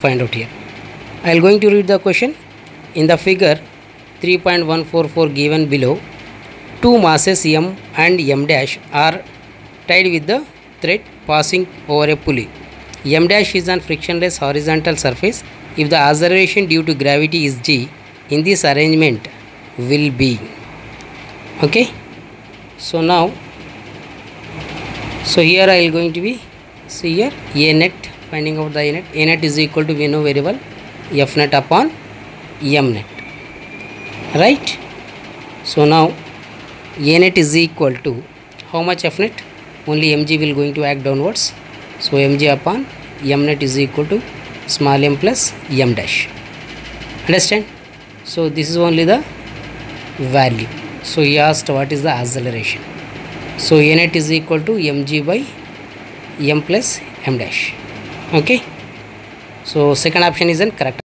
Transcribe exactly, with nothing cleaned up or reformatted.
find out here. I am going to read the question. In the figure three point one four four given below, two masses m and m dash are tied with the thread passing over a pulley. M dash is on frictionless horizontal surface. If the acceleration due to gravity is g, in this arrangement will be. Okay. So now, so here I am going to be, see here A net, finding out the A net. A net is equal to, we know very well, F net upon M net, right? So now A net is equal to how much F net? Only mg will going to act downwards. So mg upon M net is equal to small m plus m dash. Understand? So this is only the value. So he asked what is the acceleration. So A net is equal to mg by m plus m dash. Okay. So second option is incorrect.